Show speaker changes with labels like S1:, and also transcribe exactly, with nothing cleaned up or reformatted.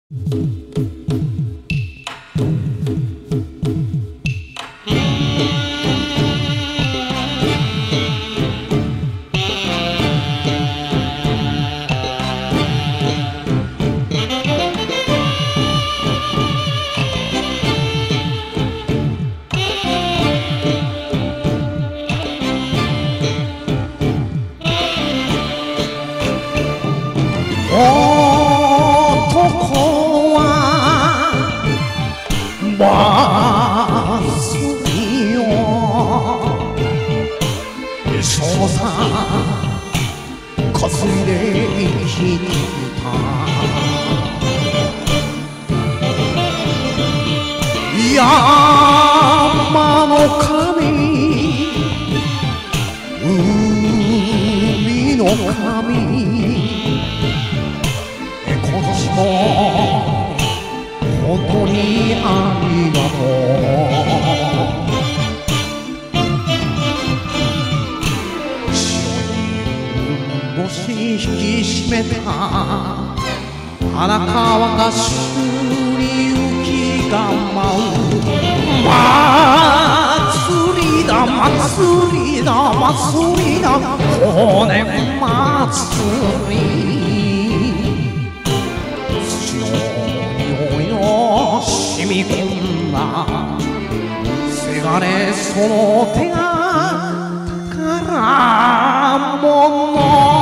S1: まつりをそうさ担いできた山の神海の神今年も本当にありがとう。白い星引き締めた荒川がすに雪が舞う祭りだ祭りだ祭りだ骨祭り染み込んだせがれその手が宝物